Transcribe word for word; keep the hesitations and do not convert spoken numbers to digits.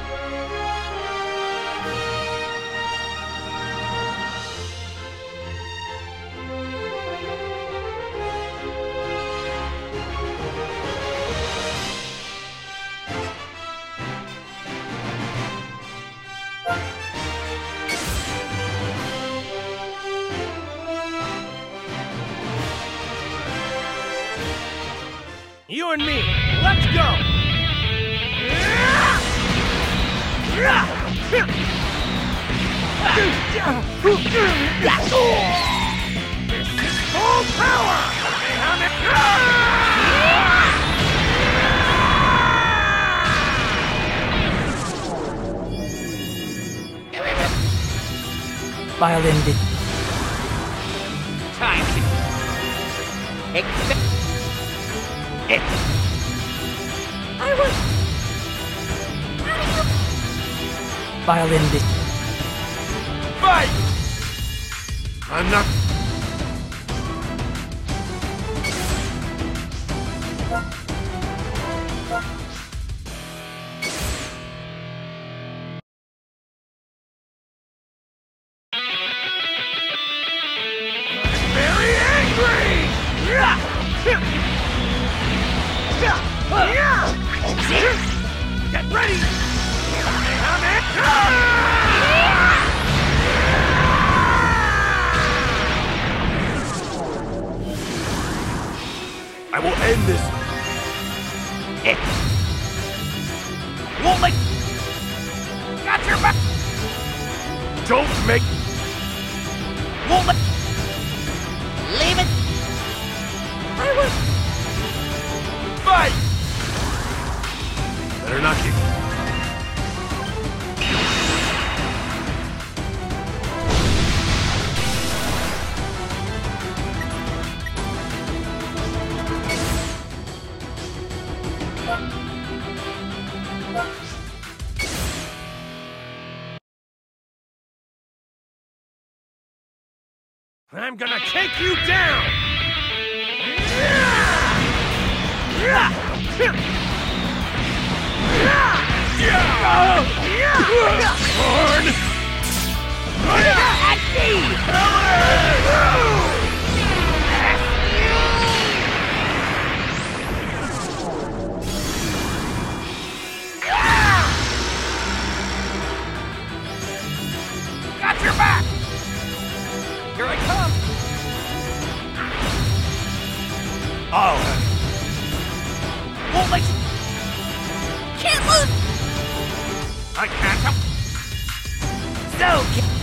You and me, let's go! Full power! Violin did. Time to expect it. I was. How do you? Violin did. Fight! I'm not. Very angry! Get ready! I will end this. It won't let. Got your back. Don't make. Won't let. Leave it. I was. Fight! Better not get. I'm gonna take you down! Horn! At Got your back! Here I come! Oh! Won't let you... Can't lose. I can't... So...